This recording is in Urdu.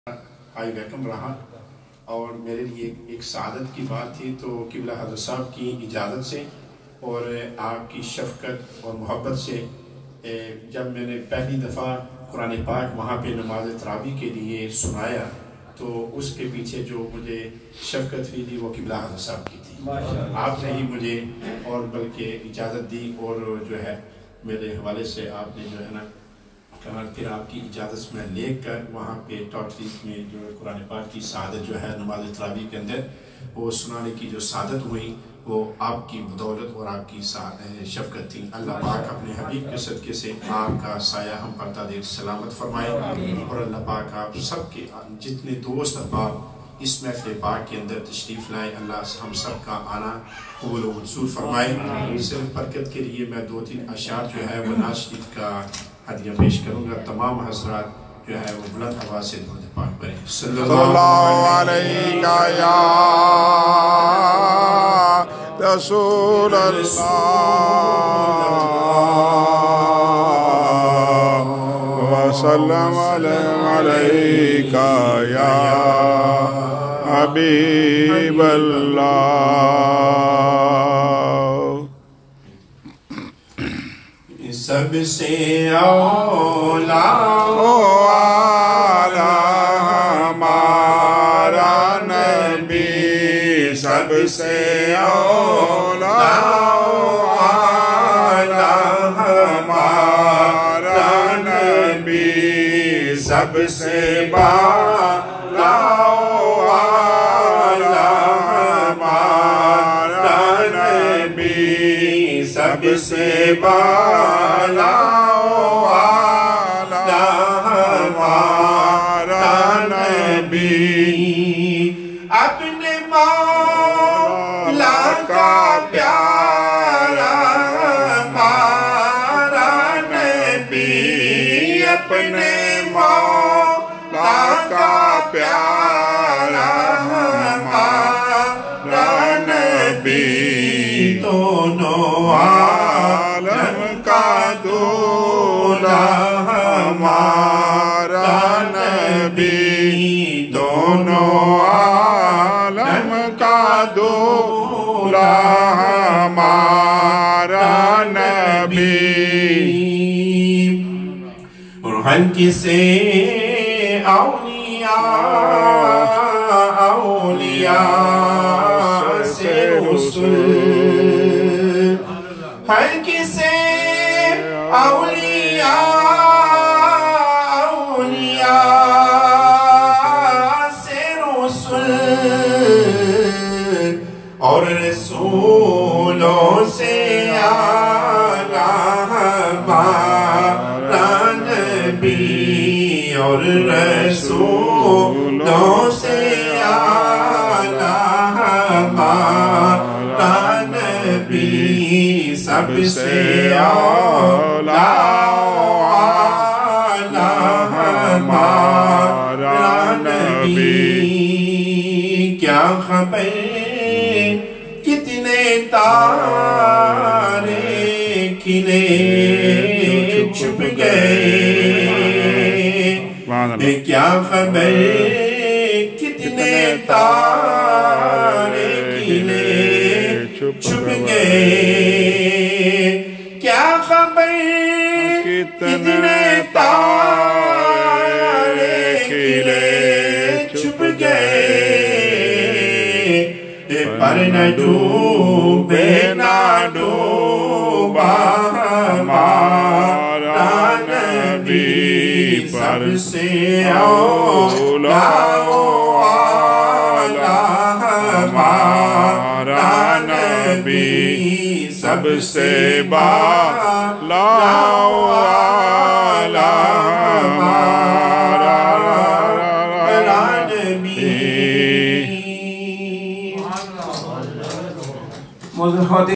آئی ویلکم رہا اور میرے لیے ایک سعادت کی بات تھی، تو قبلہ حضرت صاحب کی اجازت سے اور آپ کی شفقت اور محبت سے جب میں نے پہلی دفعہ قرآن پاک وہاں پہ نماز تراویح کے لیے سنایا تو اس کے پیچھے جو مجھے شفقت ہوئی تھی وہ قبلہ حضرت صاحب کی تھی۔ آپ نے ہی مجھے اور بلکہ اجازت دی اور جو ہے میرے حوالے سے آپ نے جو ہے نا کہا پھر آپ کی اجازت میں لے کر وہاں پہ ٹاٹریز میں جو قرآن پاک کی سعادت جو ہے نماز تراویح کے اندر وہ سنانے کی جو سعادت ہوئی وہ آپ کی بدولت اور آپ کی شفقت تھی۔ اللہ پاک اپنے حبیب کے صدقے سے آپ کا سایہ ہم پر تا دیر سلامت فرمائے اور اللہ پاک آپ سب کے جتنے دوست احباب اس محفل پاک کے اندر تشریف لائے، اللہ ہم سب کا آنا قبول و منظور فرمائے۔ صرف برکت کے لیے میں 2-3 اشعار جو ہے وہ نعت شریف کا ہدیہ پیش کروں گا۔ تمام حضرات جو ہے وہ بلند آواز سے درود پاک پڑھیں۔ صلی اللہ علیہ یا رسول اللہ وسلم علیہ یا حبیب اللہ۔ سب سے اولا ہمارا نبی، سب سے اولا ہمارا نبی، سب سے بالا ہمارا نبی، سب سے بالا اپنے مولا کا پیارا ہمارا نبی، اپنے مولا کا پیارا ہمارا نبی، دونوں عالم کا دولا ہمارا نبی، دونوں عالم کا دولا ہمارا نبی۔ روحن کسے اولیاء سے رسول، ہر کسے اولیاء اور رسولوں سے اعلیٰ ہمارا نبی، اور رسولوں سے اعلیٰ ہمارا نبی، سب سے اعلیٰ ہمارا نبی۔ کیا خبر کتنے تارے کھلے چھپ گئے، کیا خبر کتنے تارے کھلے چھپ گئے، کیا خبر کتنے تارے کھلے چھپ گئے، پر نہ ڈوبے نہ ڈوبا ہمارا نبی، سب سے اولا ہمارا نبی، سب سے بالا